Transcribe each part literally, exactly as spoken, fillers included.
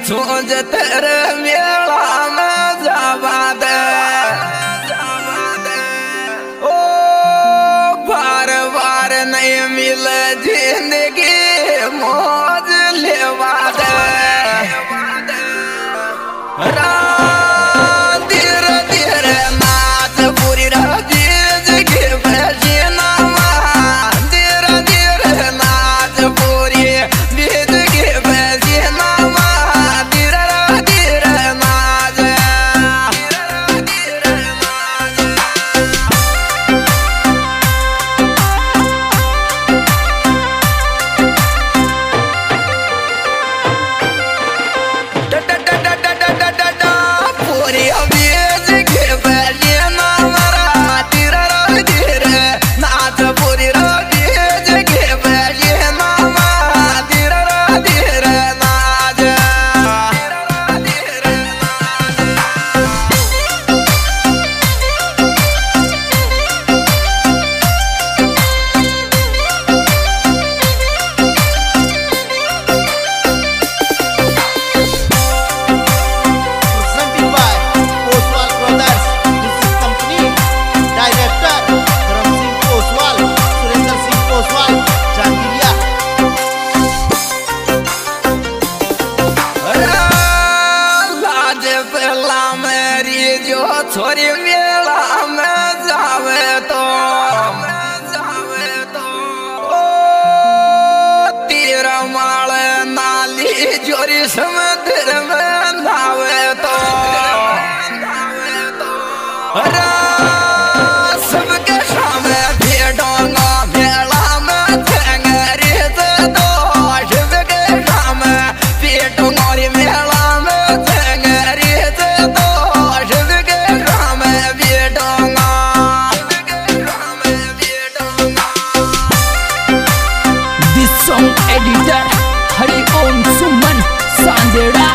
सोच तेरे मेला में जावा दे ओ बार बार नहीं मिले जिंदगी मौज लेवा दे धीरे धीरे नाच पूरी राजी जगे बजी नामा धीरे धीरे नाच पूरी जिंदगी बजी नामा धीरे धीरे नाच धीरे पूरी अभी जगे बजी नामा धीरे धीरे नाच पूरी राजी जगे बजी नामा धीरे धीरे नाच धीरे Presented by Oswal Brothers Music Company. Director Dharam Singh Oswal, Surendra Singh Oswal, Jangiriya. लाज पहला मेरी जो छोरी मेला में जावे तो जावे तो ओ तेरा माल नाली जोरी समुद्र में नावे तो अरे सबके सामने भेड़ोंगा मेला में ठेंगरी से दो सबके सामने भेड़ोंगा मेला में ठेंगरी से दो सबके सामने भेड़ोंगा सबके सामने भेड़ोंगा This song editor Hari Om Suman Sandera.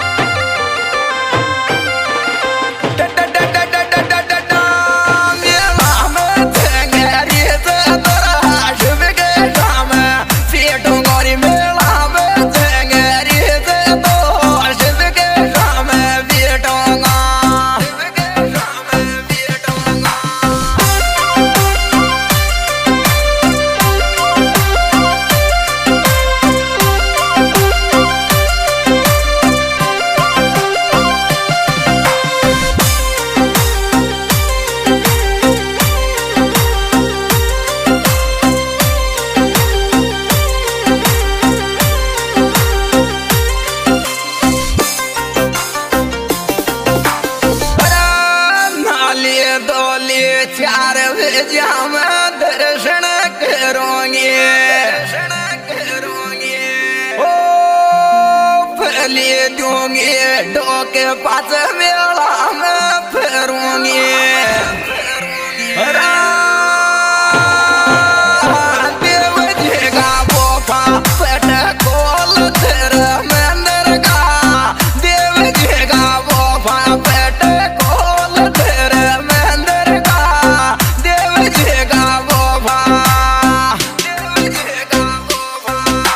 चार बजे हम दर्शन करोगे दर्शन करोगे ओ फली दूंगे डोके पास मेला में फिरूंगी देव जगा बोफा पेट खोल तेरे मंदिर का देव जगा बोफा पेट खोल तेरे मंदिर का देव जगा बोफा देव जगा बोफा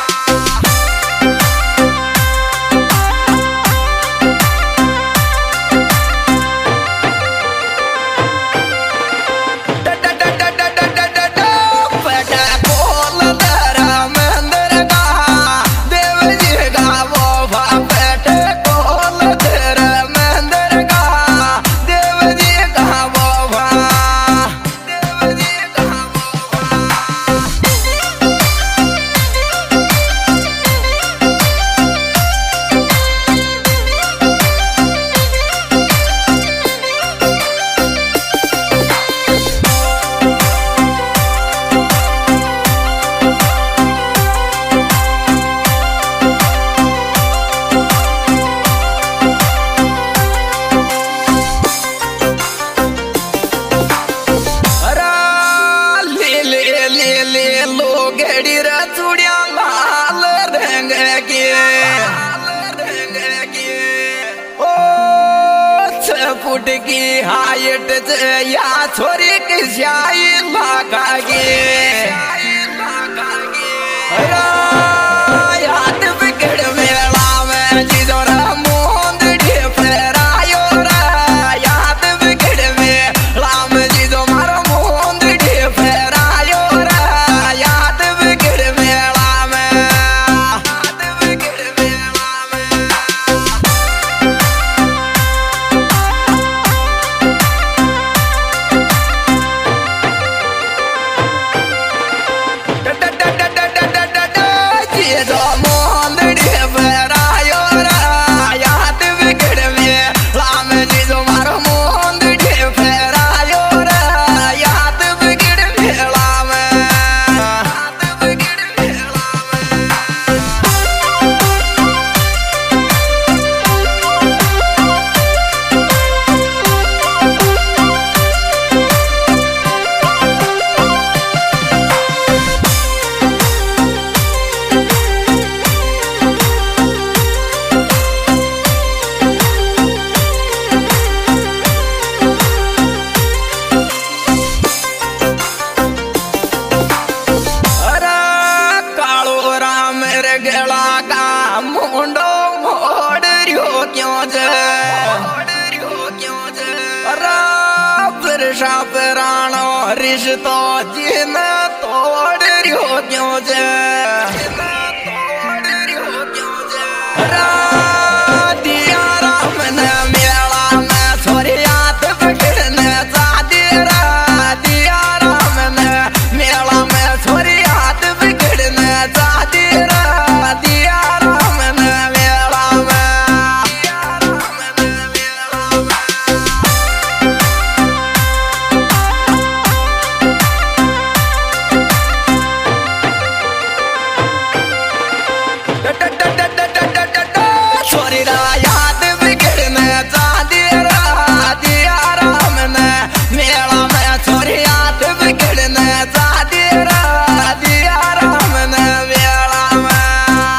फुट की हाइट से या छोरी की स्याही लागे याद बिगड़ मेला में जिधर वर्षा पुरानो रिश्तो जिन तोड़ रियो क्यों जे दिया राम ने मेला में छोरी हाथ पकड़ने चाहती रा दिया राम ने मेला में छोरी हाथ पकड़ने चाहती रा दिया राम ने मेला में छोरी रा याद बिगड़ने चाहती रा दिया राम ने मेला में छोरी याद बिगड़ने चाहती रा दिया राम ने मेला में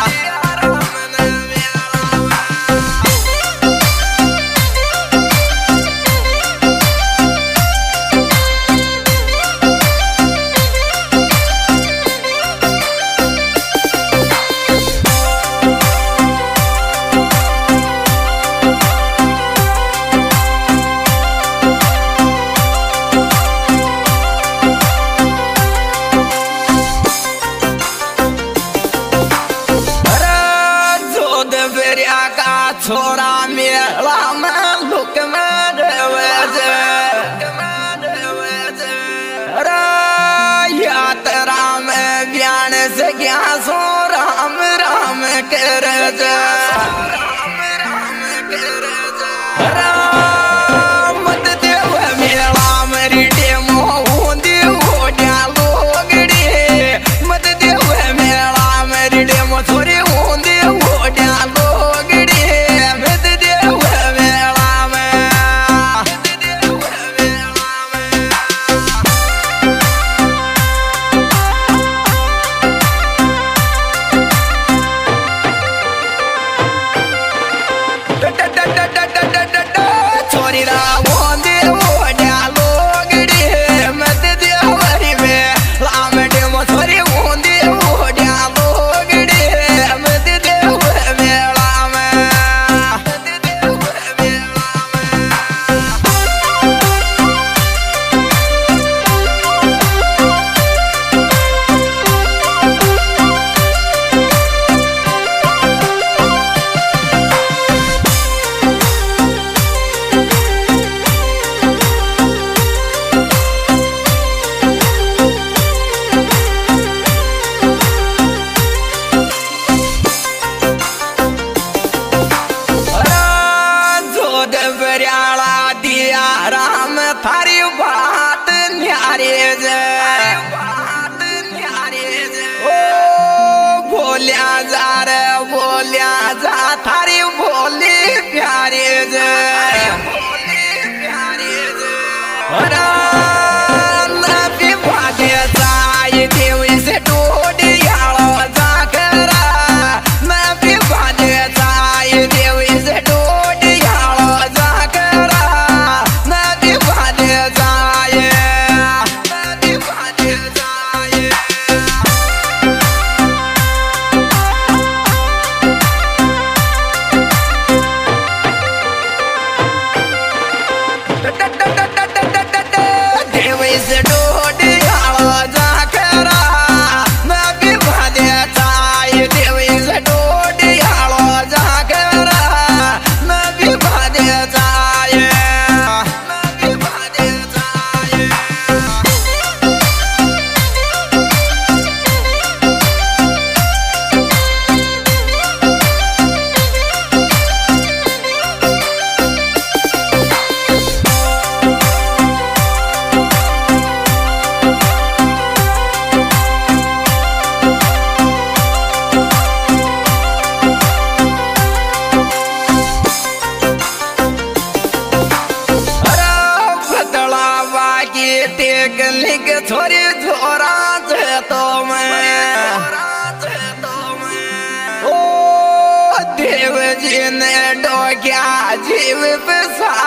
छोरा मेला में लुक में देवे यात्रा में ज्ञान से ज्ञा सो राम राम कर मत देव मेला मरी डेमो ओडिया लोगड़ी मत देव मेला मरी डेमो छोरी ओंदी ओडिया लोगड़ी छोरी रा ओंदी ओडिया लोगड़ी मत देवरी में लाम डेमो छोरी ओंदी ओडिया लोगड़ी मत देव मेला में दिया राम थारी बात न्यारे जे ओ बोलिया जा रे बोलिया जा थारी बोली प्यारे जे नबी भागे जाए देव से डोडिया जा करा नबी भागे जाए देव से डोडिया जा करा नदी भागे जाए नदी भागे जाए देव से डोडिया जा करा नदी भागे जाए देव से डोडिया जा करा नदी भागे जाए नदी भागे जाए लिख छोरी छोरा तो मैं ओ देव जी ने डोक्या जीव पे